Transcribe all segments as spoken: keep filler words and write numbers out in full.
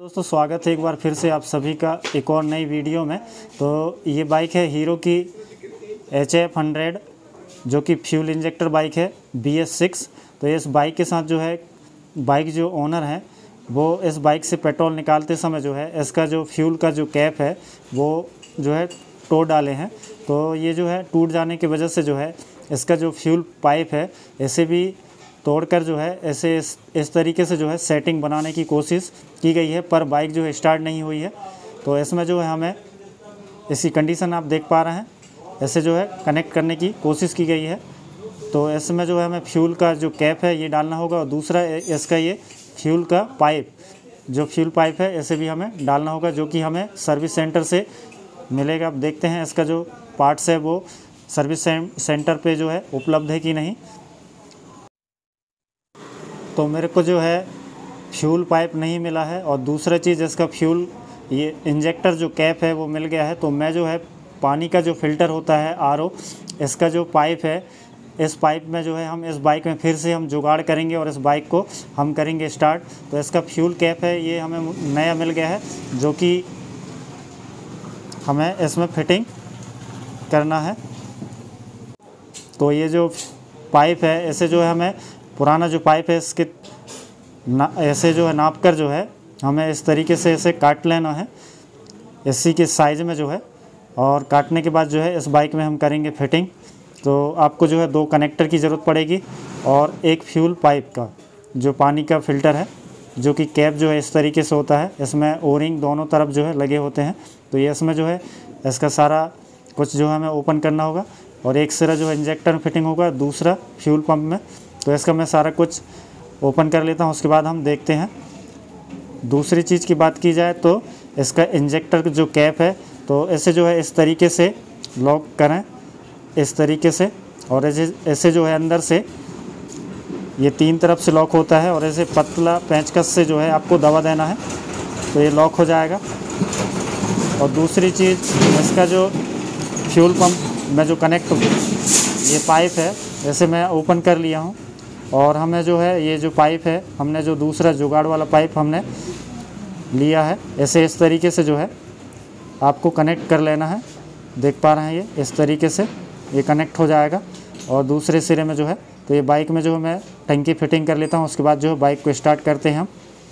दोस्तों स्वागत है एक बार फिर से आप सभी का एक और नई वीडियो में। तो ये बाइक है हीरो की एच एफ हंड्रेड जो कि फ्यूल इंजेक्टर बाइक है बी एस सिक्स। तो इस बाइक के साथ जो है बाइक जो ओनर है वो इस बाइक से पेट्रोल निकालते समय जो है इसका जो फ्यूल का जो कैप है वो जो है तोड़ डाले हैं। तो ये जो है टूट जाने की वजह से जो है इसका जो फ्यूल पाइप है इसे भी तोड़कर जो है ऐसे इस, इस तरीके से जो है सेटिंग बनाने की कोशिश की गई है, पर बाइक जो है स्टार्ट नहीं हुई है। तो इसमें जो है हमें इसकी कंडीशन आप देख पा रहे हैं, ऐसे जो है कनेक्ट करने की कोशिश की गई है। तो इसमें जो है हमें फ्यूल का जो कैप है ये डालना होगा और दूसरा इसका ये फ्यूल का पाइप जो फ्यूल पाइप है इसे भी हमें डालना होगा, जो कि हमें सर्विस सेंटर से मिलेगा। अब देखते हैं इसका जो पार्ट्स है वो सर्विस सेंटर पे जो है उपलब्ध है कि नहीं। तो मेरे को जो है फ्यूल पाइप नहीं मिला है और दूसरा चीज़ इसका फ्यूल ये इंजेक्टर जो कैप है वो मिल गया है। तो मैं जो है पानी का जो फ़िल्टर होता है आर ओ इसका जो पाइप है इस पाइप में जो है हम इस बाइक में फिर से हम जुगाड़ करेंगे और इस बाइक को हम करेंगे स्टार्ट। तो इसका फ्यूल कैप है ये हमें नया मिल गया है जो कि हमें इसमें फिटिंग करना है। तो ये जो पाइप है ऐसे जो है हमें पुराना जो पाइप है इसके ना ऐसे जो है नाप कर जो है हमें इस तरीके से इसे काट लेना है इसी के साइज़ में जो है, और काटने के बाद जो है इस बाइक में हम करेंगे फिटिंग। तो आपको जो है दो कनेक्टर की ज़रूरत पड़ेगी और एक फ्यूल पाइप का जो पानी का फ़िल्टर है जो कि कैप जो है इस तरीके से होता है, इसमें ओरिंग दोनों तरफ जो है लगे होते हैं। तो ये इसमें जो है इसका सारा कुछ जो है हमें ओपन करना होगा और एक सिरा जो है इंजेक्टर में फिटिंग होगा, दूसरा फ्यूल पंप में। तो इसका मैं सारा कुछ ओपन कर लेता हूँ, उसके बाद हम देखते हैं। दूसरी चीज़ की बात की जाए तो इसका इंजेक्टर जो कैप है तो ऐसे जो है इस तरीके से लॉक करें इस तरीके से, और ऐसे ऐसे जो है अंदर से ये तीन तरफ से लॉक होता है और ऐसे पतला पेंचकस से जो है आपको दबा देना है तो ये लॉक हो जाएगा। और दूसरी चीज़ इसका जो फ्यूल पंप में जो कनेक्ट ये पाइप है जैसे मैं ओपन कर लिया हूँ, और हमें जो है ये जो पाइप है हमने जो दूसरा जुगाड़ वाला पाइप हमने लिया है ऐसे इस तरीके से जो है आपको कनेक्ट कर लेना है। देख पा रहे हैं ये इस तरीके से ये कनेक्ट हो जाएगा। और दूसरे सिरे में जो है तो ये बाइक में जो है मैं टंकी फिटिंग कर लेता हूँ, उसके बाद जो है बाइक को स्टार्ट करते हैं हम।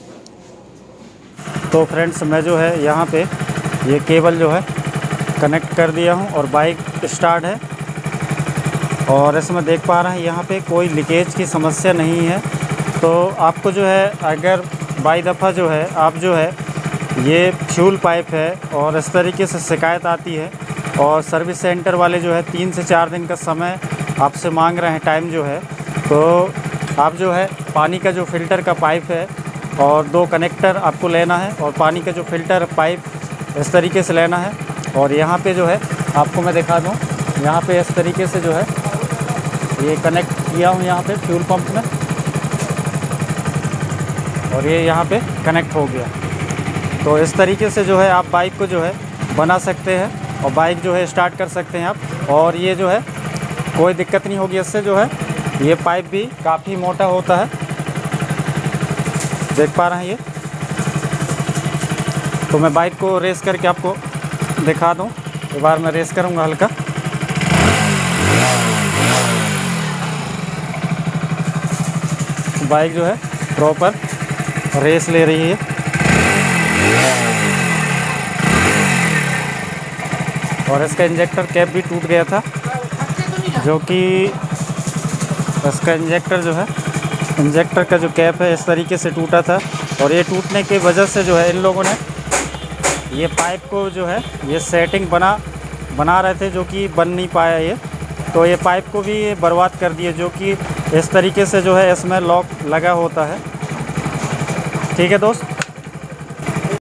तो फ्रेंड्स मैं जो है यहाँ पे ये केबल जो है कनेक्ट कर दिया हूँ और बाइक स्टार्ट है, और इसमें देख पा रहे हैं यहाँ पे कोई लीकेज की समस्या नहीं है। तो आपको जो है अगर बाई दफ़ा जो है आप जो है ये फ्यूल पाइप है और इस तरीके से शिकायत आती है और सर्विस सेंटर वाले जो है तीन से चार दिन का समय आपसे मांग रहे हैं टाइम जो है, तो आप जो है पानी का जो फ़िल्टर का पाइप है और दो कनेक्टर आपको लेना है और पानी का जो फ़िल्टर पाइप इस तरीके से लेना है। और यहाँ पे जो है आपको मैं दिखा दूँ, यहाँ पे इस तरीके से जो है ये कनेक्ट किया हूँ यहाँ पे फ्यूल पंप में, और ये यहाँ पे कनेक्ट हो गया। तो इस तरीके से जो है आप बाइक को जो है बना सकते हैं और बाइक जो है स्टार्ट कर सकते हैं आप। और ये जो है कोई दिक्कत नहीं होगी इससे, जो है ये पाइप भी काफ़ी मोटा होता है, देख पा रहे हैं ये। तो मैं बाइक को रेस करके आपको दिखा दूँ, एक बार मैं रेस करूँगा हल्का। बाइक जो है प्रॉपर रेस ले रही है। और इसका इंजेक्टर कैप भी टूट गया था, जो कि इसका इंजेक्टर जो है इंजेक्टर का जो कैप है इस तरीके से टूटा था, और ये टूटने की वजह से जो है इन लोगों ने ये पाइप को जो है ये सेटिंग बना बना रहे थे जो कि बन नहीं पाया ये, तो ये पाइप को भी बर्बाद कर दिए, जो कि इस तरीके से जो है इसमें लॉक लगा होता है। ठीक है दोस्त।